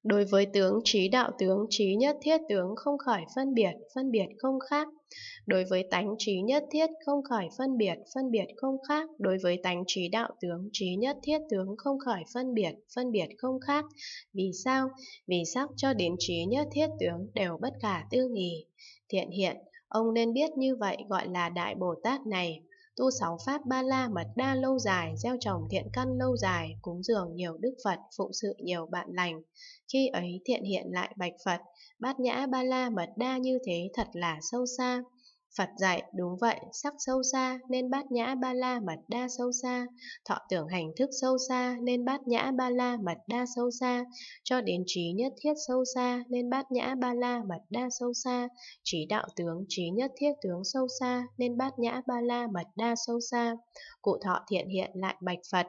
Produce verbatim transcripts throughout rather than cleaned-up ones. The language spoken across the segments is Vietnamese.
Đối với tướng trí đạo tướng, trí nhất thiết tướng không khởi phân biệt, phân biệt không khác. Đối với tánh trí nhất thiết không khởi phân biệt, phân biệt không khác. Đối với tánh trí đạo tướng, trí nhất thiết tướng không khởi phân biệt, phân biệt không khác. Vì sao? Vì sắc cho đến trí nhất thiết tướng đều bất khả tư nghì. Thiện hiện, ông nên biết như vậy gọi là Đại Bồ Tát này. Tu sáu pháp ba la mật đa lâu dài, gieo trồng thiện căn lâu dài, cúng dường nhiều đức Phật, phụng sự nhiều bạn lành. Khi ấy Thiện hiện lại bạch Phật, bát nhã ba la mật đa như thế thật là sâu xa. Phật dạy, đúng vậy, sắc sâu xa nên bát nhã ba la mật đa sâu xa, thọ tưởng hành thức sâu xa nên bát nhã ba la mật đa sâu xa, cho đến trí nhất thiết sâu xa nên bát nhã ba la mật đa sâu xa, trí đạo tướng, trí nhất thiết tướng sâu xa nên bát nhã ba la mật đa sâu xa. Cụ thọ Thiện hiện lại bạch Phật,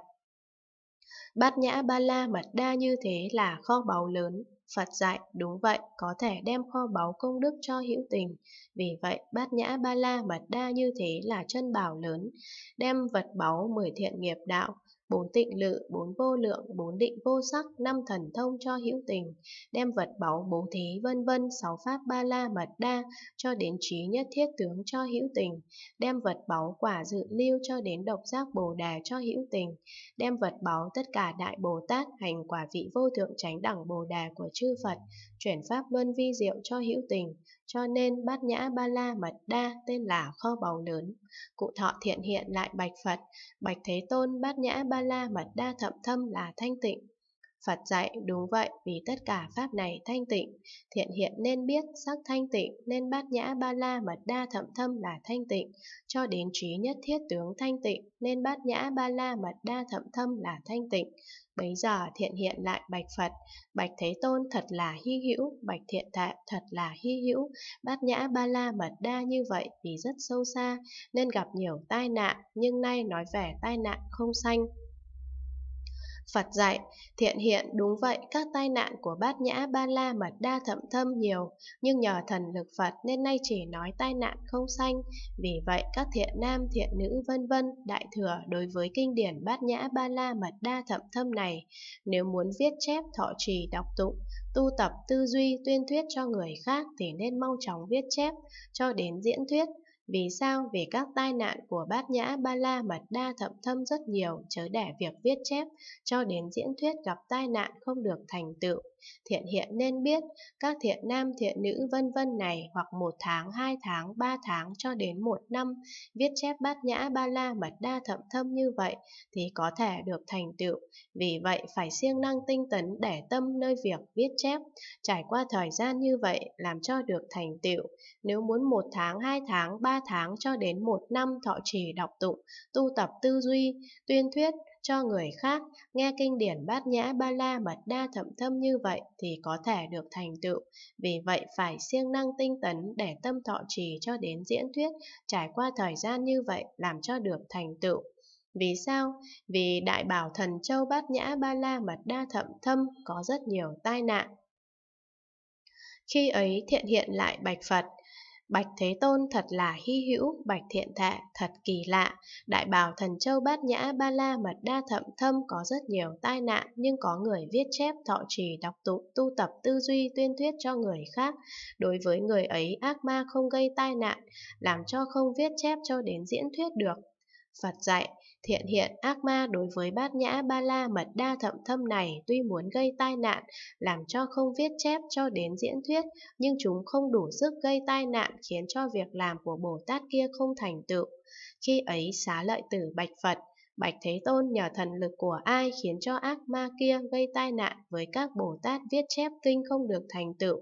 bát nhã ba la mật đa như thế là kho báu lớn. Phật dạy, đúng vậy, có thể đem kho báu công đức cho hữu tình. Vì vậy, bát nhã ba la mật đa như thế là chân bảo lớn. Đem vật báu mười thiện nghiệp đạo, bốn tịnh lự, bốn vô lượng, bốn định vô sắc, năm thần thông cho hữu tình. Đem vật báu bố thí vân vân, sáu pháp ba la mật đa, cho đến trí nhất thiết tướng cho hữu tình. Đem vật báu quả dự lưu cho đến độc giác bồ đề cho hữu tình. Đem vật báu tất cả đại Bồ Tát hành quả vị vô thượng chánh đẳng Bồ Đề của chư Phật, chuyển pháp luân vi diệu cho hữu tình, cho nên bát nhã ba la mật đa tên là kho báu lớn. Cụ thọ Thiện hiện lại bạch Phật, bạch Thế Tôn, bát nhã ba la mật đa thậm thâm là thanh tịnh. Phật dạy, đúng vậy, vì tất cả pháp này thanh tịnh. Thiện hiện nên biết sắc thanh tịnh nên bát nhã ba la mật đa thậm thâm là thanh tịnh, cho đến trí nhất thiết tướng thanh tịnh nên bát nhã ba la mật đa thậm thâm là thanh tịnh. Bấy giờ Thiện hiện lại bạch Phật, bạch Thế Tôn thật là hy hữu, bạch Thiện Thệ thật là hy hữu. Bát nhã ba la mật đa như vậy vì rất sâu xa nên gặp nhiều tai nạn, nhưng nay nói về tai nạn không sanh. Phật dạy, Thiện hiện, đúng vậy, các tai nạn của bát nhã ba la mật đa thậm thâm nhiều, nhưng nhờ thần lực Phật nên nay chỉ nói tai nạn không sanh. Vì vậy các thiện nam, thiện nữ vân vân, đại thừa đối với kinh điển bát nhã ba la mật đa thậm thâm này, nếu muốn viết chép, thọ trì, đọc tụng, tu tập, tư duy, tuyên thuyết cho người khác thì nên mau chóng viết chép, cho đến diễn thuyết. Vì sao? Vì các tai nạn của bát nhã ba la mật đa thậm thâm rất nhiều, chớ để việc viết chép, cho đến diễn thuyết gặp tai nạn không được thành tựu. Thiện hiện nên biết, các thiện nam thiện nữ vân vân này hoặc một tháng, hai tháng, ba tháng cho đến một năm, viết chép bát nhã ba la mật đa thậm thâm như vậy thì có thể được thành tựu. Vì vậy phải siêng năng tinh tấn để tâm nơi việc viết chép, trải qua thời gian như vậy làm cho được thành tựu. Nếu muốn một tháng, hai tháng, ba tháng cho đến một năm thọ trì đọc tụng, tu tập tư duy, tuyên thuyết cho người khác, nghe kinh điển bát nhã ba la mật đa thậm thâm như vậy thì có thể được thành tựu. Vì vậy phải siêng năng tinh tấn để tâm thọ trì cho đến diễn thuyết, trải qua thời gian như vậy làm cho được thành tựu. Vì sao? Vì Đại Bảo Thần Châu bát nhã ba la mật đa thậm thâm có rất nhiều tai nạn. Khi ấy Thiện hiện lại bạch Phật, bạch Thế Tôn thật là hy hữu, bạch Thiện Thệ thật kỳ lạ. Đại Bảo Thần Châu bát nhã ba la mật đa thậm thâm có rất nhiều tai nạn, nhưng có người viết chép, thọ trì, đọc tụng, tu tập tư duy, tuyên thuyết cho người khác. Đối với người ấy ác ma không gây tai nạn, làm cho không viết chép cho đến diễn thuyết được. Phật dạy, Thiện hiện, ác ma đối với bát nhã ba la mật đa thậm thâm này tuy muốn gây tai nạn, làm cho không viết chép cho đến diễn thuyết, nhưng chúng không đủ sức gây tai nạn khiến cho việc làm của Bồ Tát kia không thành tựu. Khi ấy Xá Lợi Tử bạch Phật, bạch Thế Tôn, nhờ thần lực của ai khiến cho ác ma kia gây tai nạn với các Bồ Tát viết chép kinh không được thành tựu?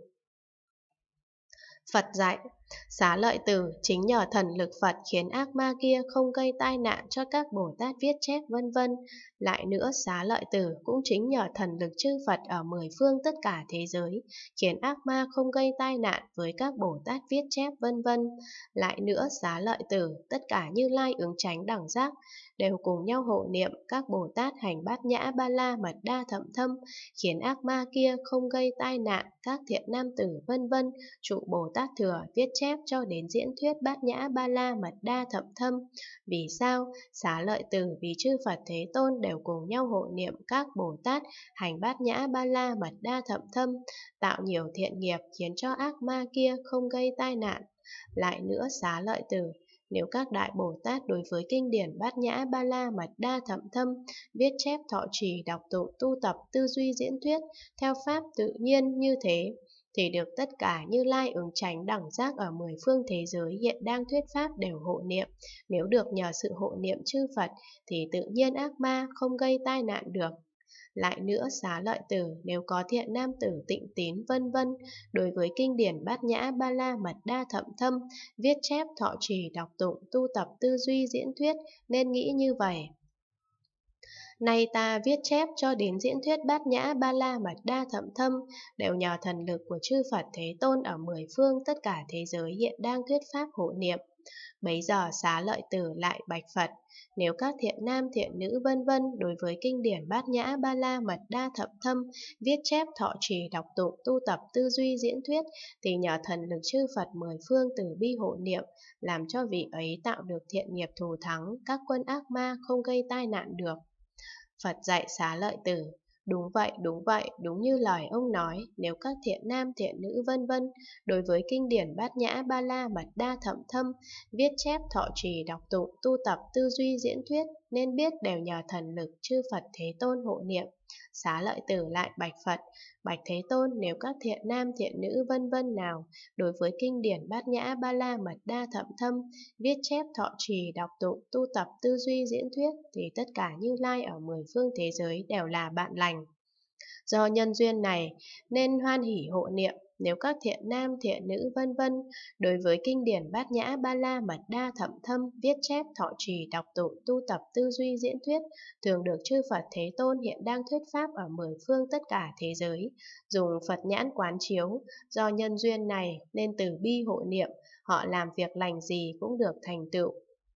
Phật dạy, Xá Lợi Tử, chính nhờ thần lực Phật khiến ác ma kia không gây tai nạn cho các Bồ Tát viết chép vân vân. Lại nữa, Xá Lợi Tử cũng chính nhờ thần lực chư Phật ở mười phương tất cả thế giới khiến ác ma không gây tai nạn với các Bồ Tát viết chép vân vân. Lại nữa, Xá Lợi Tử, tất cả Như Lai ứng chánh đẳng giác đều cùng nhau hộ niệm các Bồ Tát hành bát nhã ba la mật đa thậm thâm, khiến ác ma kia không gây tai nạn các thiện nam tử vân vân, trụ Bồ Tát thừa viết chép cho đến diễn thuyết Bát Nhã Ba La Mật Đa Thậm Thâm. Vì sao? Xá lợi tử, vì chư Phật Thế Tôn đều cùng nhau hộ niệm các Bồ Tát hành Bát Nhã Ba La Mật Đa Thậm Thâm, tạo nhiều thiện nghiệp khiến cho ác ma kia không gây tai nạn. Lại nữa xá lợi tử, nếu các đại Bồ Tát đối với kinh điển Bát Nhã Ba La Mật Đa Thậm Thâm viết chép thọ trì đọc tụng tu tập tư duy diễn thuyết theo pháp tự nhiên như thế, thì được tất cả Như Lai ứng chánh đẳng giác ở mười phương thế giới hiện đang thuyết pháp đều hộ niệm. Nếu được nhờ sự hộ niệm chư Phật thì tự nhiên ác ma không gây tai nạn được. Lại nữa xá lợi tử, nếu có thiện nam tử tịnh tín vân vân đối với kinh điển Bát Nhã Ba La Mật Đa Thậm Thâm viết chép thọ trì đọc tụng tu tập tư duy diễn thuyết, nên nghĩ như vậy: nay ta viết chép cho đến diễn thuyết Bát Nhã Ba La Mật Đa Thậm Thâm đều nhờ thần lực của chư Phật Thế Tôn ở mười phương tất cả thế giới hiện đang thuyết pháp hộ niệm. Bấy giờ xá lợi tử lại bạch Phật: nếu các thiện nam thiện nữ vân vân đối với kinh điển Bát Nhã Ba La Mật Đa Thậm Thâm viết chép thọ trì đọc tụng tu tập tư duy diễn thuyết, thì nhờ thần lực chư Phật mười phương từ bi hộ niệm, làm cho vị ấy tạo được thiện nghiệp thù thắng, các quân ác ma không gây tai nạn được. Phật dạy xá lợi tử: đúng vậy, đúng vậy, đúng như lời ông nói, nếu các thiện nam thiện nữ vân vân đối với kinh điển Bát Nhã Ba La Mật Đa Thậm Thâm viết chép thọ trì đọc tụng tu tập tư duy diễn thuyết, nên biết đều nhờ thần lực chư Phật Thế Tôn hộ niệm. Xá lợi tử lại bạch Phật: bạch Thế Tôn, nếu các thiện nam thiện nữ vân vân nào đối với kinh điển Bát Nhã Ba La Mật Đa Thậm Thâm viết chép thọ trì đọc tụng tu tập tư duy diễn thuyết, thì tất cả Như Lai ở mười phương thế giới đều là bạn lành. Do nhân duyên này nên hoan hỷ hộ niệm. Nếu các thiện nam thiện nữ vân vân đối với kinh điển Bát Nhã Ba La Mật Đa Thậm Thâm viết chép thọ trì đọc tụng tu tập tư duy diễn thuyết, thường được chư Phật Thế Tôn hiện đang thuyết pháp ở mười phương tất cả thế giới dùng Phật nhãn quán chiếu. Do nhân duyên này nên từ bi hộ niệm, họ làm việc lành gì cũng được thành tựu.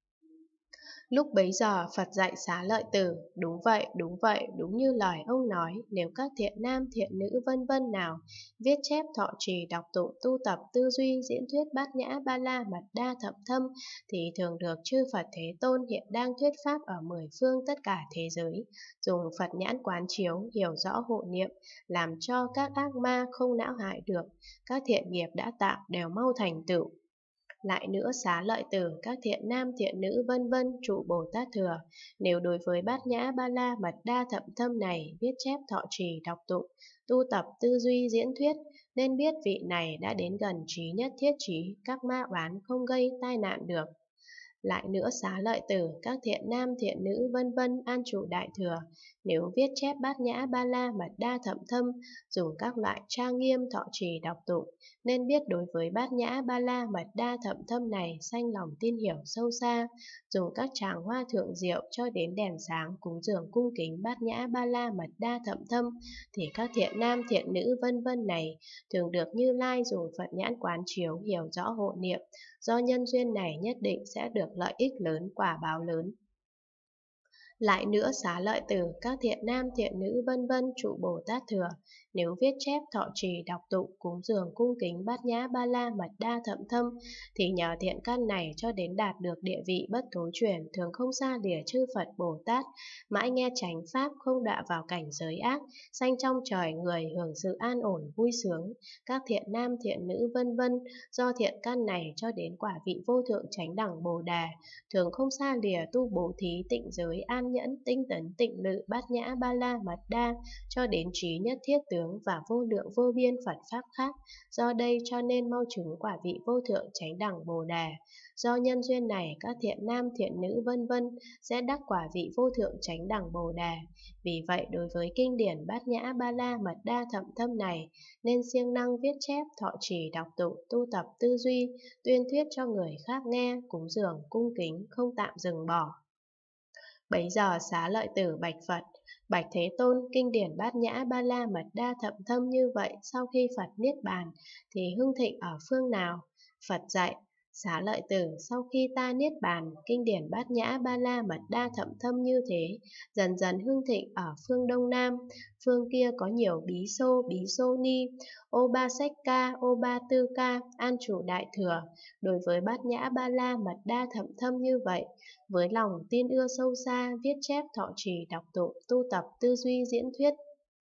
Lúc bấy giờ Phật dạy xá lợi tử: đúng vậy, đúng vậy, đúng như lời ông nói, nếu các thiện nam thiện nữ vân vân nào viết chép thọ trì đọc tụng tu tập tư duy diễn thuyết Bát Nhã Ba La Mật Đa Thậm Thâm, thì thường được chư Phật Thế Tôn hiện đang thuyết pháp ở mười phương tất cả thế giới dùng Phật nhãn quán chiếu, hiểu rõ hộ niệm, làm cho các ác ma không não hại được, các thiện nghiệp đã tạo đều mau thành tựu. Lại nữa xá lợi tử, các thiện nam thiện nữ vân vân trụ Bồ Tát Thừa, nếu đối với Bát Nhã Ba La Mật Đa Thậm Thâm này viết chép thọ trì đọc tụng tu tập tư duy diễn thuyết, nên biết vị này đã đến gần trí nhất thiết trí, các ma oán không gây tai nạn được. Lại nữa xá lợi tử, các thiện nam thiện nữ vân vân an trụ Đại Thừa, nếu viết chép Bát Nhã Ba La Mật Đa Thậm Thâm dùng các loại trang nghiêm thọ trì đọc tụng, nên biết đối với Bát Nhã Ba La Mật Đa Thậm Thâm này sanh lòng tin hiểu sâu xa, dùng các tràng hoa thượng diệu cho đến đèn sáng cúng dường cung kính Bát Nhã Ba La Mật Đa Thậm Thâm, thì các thiện nam thiện nữ vân vân này thường được Như Lai dùng Phật nhãn quán chiếu, hiểu rõ hộ niệm. Do nhân duyên này nhất định sẽ được lợi ích lớn, quả báo lớn. Lại nữa xá lợi tử, các thiện nam thiện nữ vân vân trụ Bồ Tát Thừa, nếu viết chép thọ trì đọc tụng cúng dường cung kính Bát Nhã Ba La Mật Đa Thậm Thâm, thì nhờ thiện căn này cho đến đạt được địa vị bất thối chuyển, thường không xa lìa chư Phật Bồ Tát, mãi nghe chánh pháp, không đọa vào cảnh giới ác, sanh trong trời người, hưởng sự an ổn vui sướng. Các thiện nam thiện nữ vân vân do thiện căn này cho đến quả vị vô thượng chánh đẳng Bồ Đề, thường không xa lìa tu bố thí tịnh giới, an nhẫn tinh tấn tịnh lự Bát Nhã Ba La Mật Đa cho đến trí nhất thiết tướng và vô lượng vô biên Phật pháp khác. Do đây cho nên mau chứng quả vị vô thượng chánh đẳng Bồ Đề. Do nhân duyên này, các thiện nam thiện nữ vân vân sẽ đắc quả vị vô thượng chánh đẳng Bồ Đề. Vì vậy đối với kinh điển Bát Nhã Ba La Mật Đa Thậm Thâm này, nên siêng năng viết chép thọ trì đọc tụng tu tập tư duy, tuyên thuyết cho người khác nghe, cúng dường cung kính, không tạm dừng bỏ. Bấy giờ xá lợi tử bạch Phật: bạch Thế Tôn, kinh điển Bát Nhã Ba La Mật Đa Thậm Thâm như vậy sau khi Phật niết bàn thì hưng thịnh ở phương nào? Phật dạy: Xá lợi tử, sau khi ta niết bàn, kinh điển Bát Nhã Ba La Mật Đa thậm thâm như thế, dần dần hưng thịnh ở phương Đông Nam. Phương kia có nhiều bí xô, bí xô ni, ô ba sách ca, ô ba tư ca, an chủ đại thừa. Đối với Bát Nhã Ba La Mật Đa thậm thâm như vậy, với lòng tin ưa sâu xa, viết chép thọ trì đọc tụng, tu tập tư duy diễn thuyết,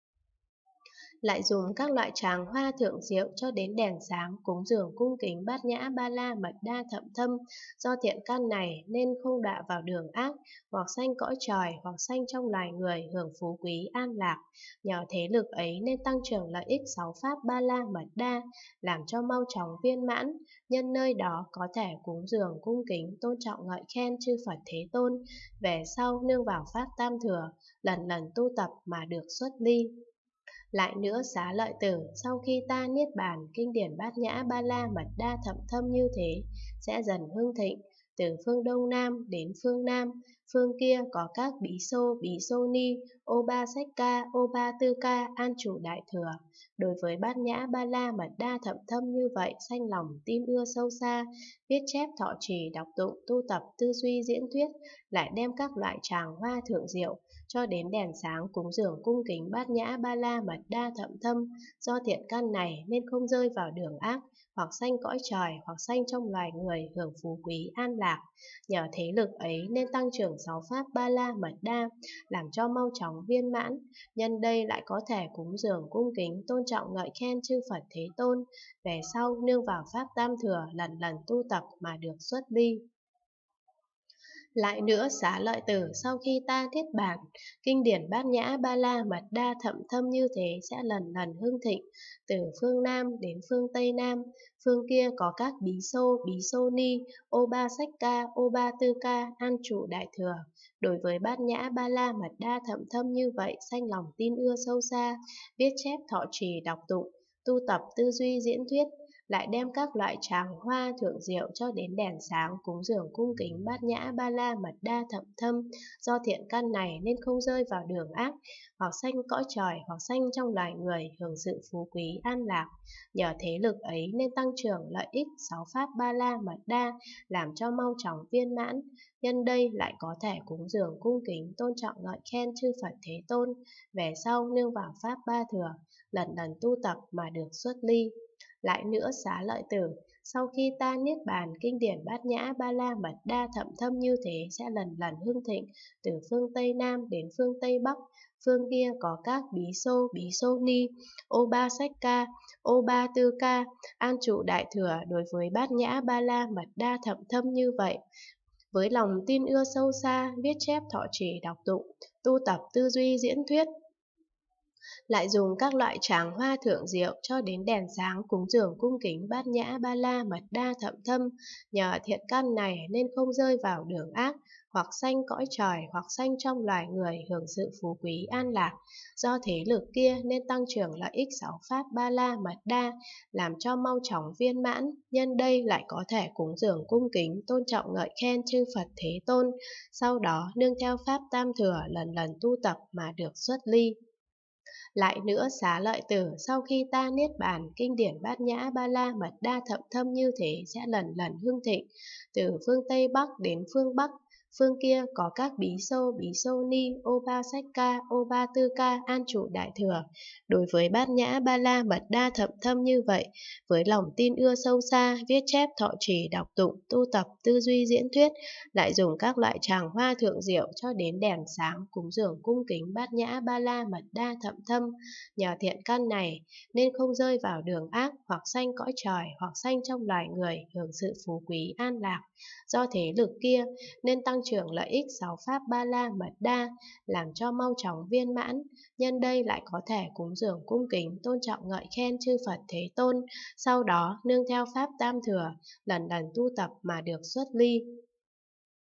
lại dùng các loại tràng hoa thượng diệu cho đến đèn sáng cúng dường cung kính Bát Nhã Ba La Mật Đa thậm thâm. Do thiện căn này nên không đọa vào đường ác, hoặc sanh cõi trời, hoặc sanh trong loài người hưởng phú quý an lạc. Nhờ thế lực ấy nên tăng trưởng lợi ích sáu pháp Ba La Mật Đa, làm cho mau chóng viên mãn. Nhân nơi đó có thể cúng dường cung kính tôn trọng ngợi khen chư Phật Thế Tôn, về sau nương vào pháp tam thừa, lần lần tu tập mà được xuất ly. Lại nữa xá lợi tử, sau khi ta niết bàn, kinh điển Bát Nhã Ba La Mật Đa thậm thâm như thế sẽ dần hưng thịnh, từ phương Đông Nam đến phương Nam. Phương kia có các bí xô, bí xô ni, ô ba sách ca, ô ba tư ca, an chủ đại thừa. Đối với Bát Nhã Ba La Mật Đa thậm thâm như vậy, sanh lòng tin ưa sâu xa, viết chép thọ trì đọc tụng, tu tập tư duy diễn thuyết, lại đem các loại tràng hoa thượng diệu cho đến đèn sáng cúng dường cung kính Bát Nhã Ba La Mật Đa thậm thâm. Do thiện căn này nên không rơi vào đường ác, hoặc sanh cõi trời, hoặc sanh trong loài người hưởng phú quý an lạc. Nhờ thế lực ấy nên tăng trưởng sáu pháp Ba La Mật Đa, làm cho mau chóng viên mãn. Nhân đây lại có thể cúng dường cung kính tôn trọng ngợi khen chư Phật Thế Tôn, về sau nương vào pháp tam thừa, lần lần tu tập mà được xuất ly. Lại nữa xá lợi tử, sau khi ta niết bàn, kinh điển Bát Nhã Ba La Mật Đa thậm thâm như thế sẽ lần lần hưng thịnh, từ phương Nam đến phương Tây Nam. Phương kia có các bí xô, bí xô ni, ô ba sách ca, ô ba tư ca, an trụ đại thừa. Đối với Bát Nhã Ba La Mật Đa thậm thâm như vậy, sanh lòng tin ưa sâu xa, viết chép thọ trì đọc tụng, tu tập tư duy diễn thuyết, lại đem các loại tràng hoa thượng diệu cho đến đèn sáng cúng dường cung kính Bát Nhã Ba La Mật Đa thậm thâm. Do thiện căn này nên không rơi vào đường ác, hoặc sanh cõi trời, hoặc sanh trong loài người hưởng sự phú quý an lạc. Nhờ thế lực ấy nên tăng trưởng lợi ích sáu pháp Ba La Mật Đa, làm cho mau chóng viên mãn. Nhân đây lại có thể cúng dường cung kính tôn trọng ngợi khen chư Phật Thế Tôn, về sau nương vào pháp ba thừa, lần lần tu tập mà được xuất ly. Lại nữa xá lợi tử, sau khi ta niết bàn, kinh điển Bát Nhã Ba La Mật Đa thậm thâm như thế sẽ lần lần hưng thịnh, từ phương Tây Nam đến phương Tây Bắc. Phương kia có các bí xô, bí xô ni, ô ba sách ca, ô ba tư ca, an trụ đại thừa. Đối với Bát Nhã Ba La Mật Đa thậm thâm như vậy, với lòng tin ưa sâu xa, viết chép thọ trì đọc tụng, tu tập tư duy diễn thuyết, lại dùng các loại tràng hoa thượng diệu cho đến đèn sáng cúng dường cung kính Bát Nhã Ba La Mật Đa thậm thâm. Nhờ thiện căn này nên không rơi vào đường ác, hoặc sanh cõi trời, hoặc sanh trong loài người hưởng sự phú quý an lạc. Do thế lực kia nên tăng trưởng lợi ích sáu pháp Ba La Mật Đa, làm cho mau chóng viên mãn. Nhân đây lại có thể cúng dường cung kính tôn trọng ngợi khen chư Phật Thế Tôn, sau đó nương theo pháp tam thừa, lần lần tu tập mà được xuất ly. Lại nữa xá lợi tử, sau khi ta niết bàn, kinh điển Bát Nhã Ba La Mật Đa thậm thâm như thế sẽ lần lần hưng thịnh, từ phương Tây Bắc đến phương Bắc. Phương kia có các bí xô, bí xô ni, ô ba sách ca, ô ba tư ca, an trụ đại thừa. Đối với Bát Nhã Ba La Mật Đa thậm thâm như vậy, với lòng tin ưa sâu xa, viết chép thọ trì đọc tụng, tu tập tư duy diễn thuyết, lại dùng các loại tràng hoa thượng diệu cho đến đèn sáng cúng dường cung kính Bát Nhã Ba La Mật Đa thậm thâm. Nhờ thiện căn này nên không rơi vào đường ác, hoặc sanh cõi trời, hoặc sanh trong loài người hưởng sự phú quý an lạc. Do thế lực kia nên tăng trưởng lợi ích sáu pháp Ba La Mật Đa, làm cho mau chóng viên mãn. Nhân đây lại có thể cúng dường cung kính tôn trọng ngợi khen chư Phật Thế Tôn, sau đó nương theo pháp tam thừa, lần lần tu tập mà được xuất ly.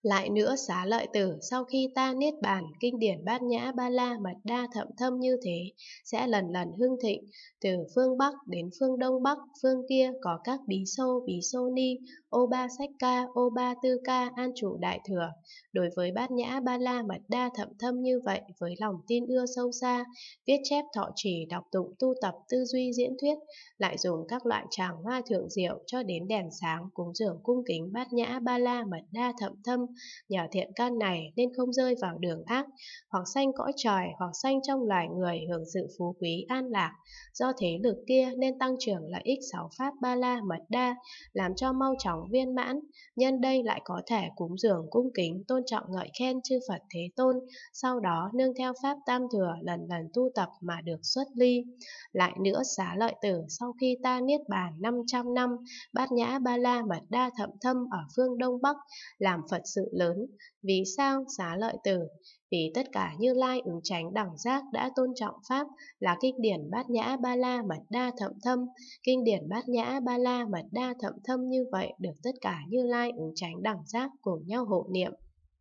Lại nữa Xá Lợi Tử, sau khi ta niết bàn, kinh điển Bát Nhã Ba La Mật Đa Thậm Thâm như thế sẽ lần lần hưng thịnh, từ phương Bắc đến phương Đông Bắc, phương kia có các bí xô, bí xô ni, ô ba sách ca, ô ba tư ca, an trụ đại thừa. Đối với Bát Nhã Ba La Mật Đa Thậm Thâm như vậy, với lòng tin ưa sâu xa, viết chép thọ trì, đọc tụng, tu tập, tư duy diễn thuyết, lại dùng các loại tràng hoa thượng diệu cho đến đèn sáng, cúng dường cung kính Bát Nhã Ba La Mật Đa Thậm Thâm. Nhờ thiện căn này nên không rơi vào đường ác, hoặc sanh cõi trời, hoặc sanh trong loài người hưởng sự phú quý an lạc. Do thế lực kia nên tăng trưởng lợi ích sáu pháp ba la mật đa, làm cho mau chóng viên mãn. Nhân đây lại có thể cúng dường cung kính tôn trọng ngợi khen chư Phật Thế Tôn, sau đó nương theo pháp tam thừa lần lần tu tập mà được xuất ly. Lại nữa Xá Lợi Tử, sau khi ta niết bàn năm trăm năm, Bát Nhã Ba La Mật Đa Thậm Thâm ở phương Đông Bắc làm Phật sự lớn. Vì sao Xá Lợi Tử? Vì tất cả Như Lai ứng chánh đẳng giác đã tôn trọng pháp là kinh điển Bát Nhã Ba La Mật Đa Thậm Thâm. Kinh điển Bát Nhã Ba La Mật Đa Thậm Thâm như vậy được tất cả Như Lai ứng chánh đẳng giác cùng nhau hộ niệm.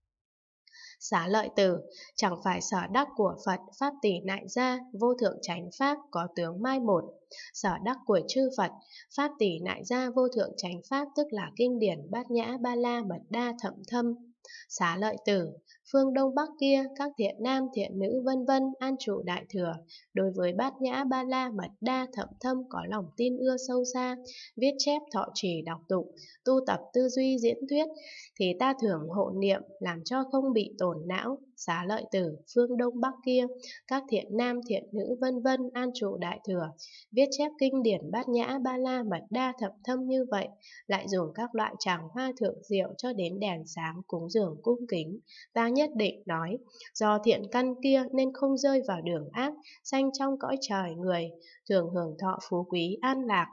Xá Lợi Tử, chẳng phải sở đắc của Phật Pháp Tỷ Nại Gia, vô thượng chánh Pháp có tướng mai một. Sở đắc của chư Phật, Pháp Tỷ Nại Gia vô thượng chánh Pháp tức là kinh điển Bát Nhã Ba La Mật Đa Thậm Thâm. Xá Lợi Tử, phương Đông Bắc kia, các thiện nam thiện nữ vân vân an trụ đại thừa, đối với Bát Nhã Ba La Mật Đa Thậm Thâm có lòng tin ưa sâu xa, viết chép thọ trì đọc tụng, tu tập tư duy diễn thuyết, thì ta thường hộ niệm làm cho không bị tổn não. Xá Lợi Tử, phương Đông Bắc kia, các thiện nam thiện nữ vân vân an trụ đại thừa, viết chép kinh điển Bát Nhã Ba La Mật Đa Thậm Thâm như vậy, lại dùng các loại tràng hoa thượng diệu cho đến đèn sáng cúng dường cung kính. Ta nhất định nói, do thiện căn kia nên không rơi vào đường ác, sanh trong cõi trời người, thường hưởng thọ phú quý an lạc.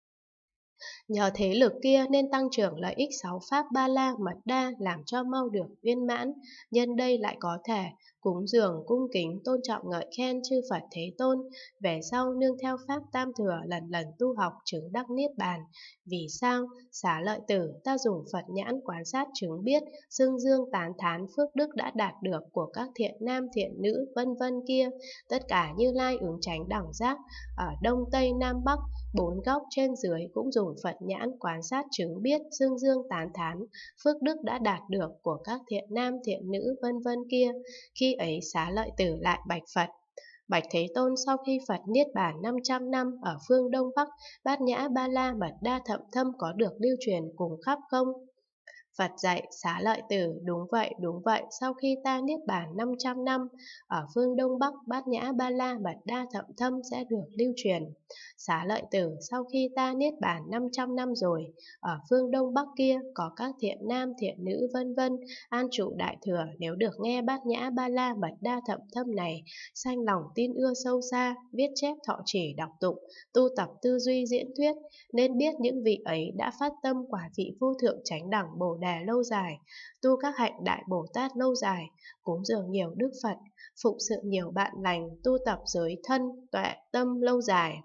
Nhờ thế lực kia nên tăng trưởng lợi ích sáu pháp ba la mật đa làm cho mau được viên mãn. Nhân đây lại có thể cúng dường cung kính tôn trọng ngợi khen chư Phật Thế Tôn, về sau nương theo pháp tam thừa lần lần tu học chứng đắc niết bàn. Vì sao? Xá Lợi Tử, ta dùng Phật nhãn quan sát chứng biết, xưng dương tán thán phước đức đã đạt được của các thiện nam thiện nữ vân vân kia, tất cả Như Lai ứng chánh đẳng giác ở đông tây nam bắc, bốn góc trên dưới cũng dùng Phật nhãn quan sát chứng biết, xưng dương tán thán phước đức đã đạt được của các thiện nam thiện nữ vân vân kia. Khi ấy Xá Lợi Tử lại bạch Phật: Bạch Thế Tôn, sau khi Phật niết bàn năm trăm năm ở phương Đông Bắc, Bát Nhã Ba La Mật Đa Thậm Thâm có được lưu truyền cùng khắp không? Phật dạy Xá Lợi Tử: đúng vậy, đúng vậy, sau khi ta niết bàn năm trăm năm, ở phương Đông Bắc Bát Nhã Ba La Mật Đa Thậm Thâm sẽ được lưu truyền. Xá Lợi Tử, sau khi ta niết bàn năm trăm năm rồi, ở phương Đông Bắc kia có các thiện nam thiện nữ vân vân an trụ đại thừa, nếu được nghe Bát Nhã Ba La Mật Đa Thậm Thâm này, sanh lòng tin ưa sâu xa, viết chép thọ trì đọc tụng, tu tập tư duy diễn thuyết, nên biết những vị ấy đã phát tâm quả vị vô thượng chánh đẳng Bồ Đề lâu dài, tu các hạnh Đại Bồ Tát lâu dài, cúng dường nhiều Đức Phật, phụng sự nhiều bạn lành, tu tập giới thân, tuệ, tâm lâu dài.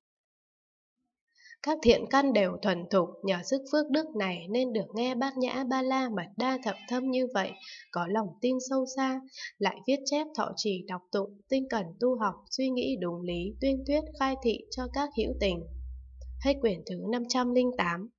Các thiện căn đều thuần thục, nhờ sức phước đức này nên được nghe Bát Nhã Ba La Mật Đa Thậm Thâm như vậy, có lòng tin sâu xa, lại viết chép thọ trì đọc tụng, tinh cẩn tu học, suy nghĩ đúng lý, tuyên thuyết khai thị cho các hữu tình. Hết quyển thứ năm trăm lẻ tám.